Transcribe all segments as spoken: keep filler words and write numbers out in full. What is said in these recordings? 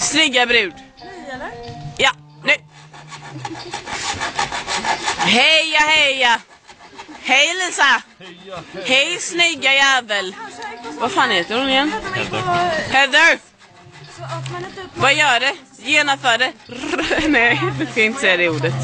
Snygga brud. Ja, nu. Heja, heja. Hej Lisa. Hej snygga jävel. Vad fan heter hon igen? Heather. Vad gör det? Genomför det. Nej, du ska inte säga det ordet.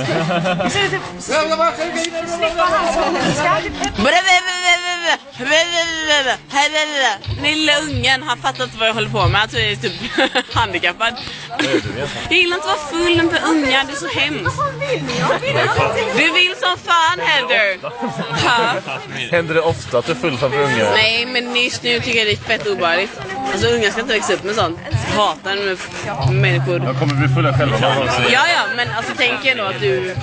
Lilla ungen, han fattar inte vad jag håller på med. Jag är typ handikappad. Jag gillar inte att vara full med unga, det är så hemskt. Du vill som fan, Heather. Ja. Händer det ofta att du är full framför unga? Nej, men just nu tycker jag det är fett obehagligt. Alltså unga ska inte växa upp med sånt. Jag hatar med människor. Jag kommer bli fulla själva. Ja, ja, men alltså tänk ändå att du...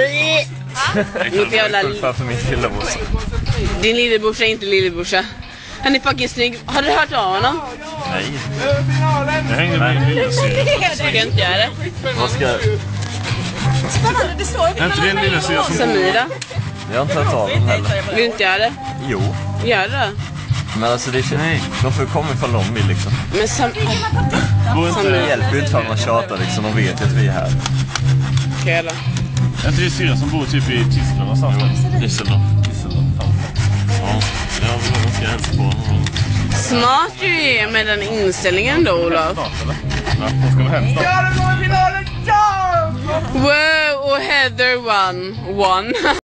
Jag är full framför min lillebrorsa. Din lillebrorsa är inte lillebrorsa. Han är fucking snygg. Har du hört av honom? Nej. Jag hängde med min lillasyrra. Ska jag inte göra det? Vad ska... Spännande, det står ju. Är inte din lillasyrra som... Samira, Jag har inte hört av dem heller. vill du inte göra det? Jo. Gör det. Men alltså det är inte... De får komma ifall de vill liksom. Men Sam... Det hjälper ju inte för att man tjatar liksom. De vet att vi är här. Okej då. Jag tror det är syrra som bor typ i Tyskland någonstans. Düsseldorf. Ja, jag ska hälsa på honom. Smart du är med den inställningen då, Olof. Ja, de ska vara hem snart. Wow, och Heather won. Won.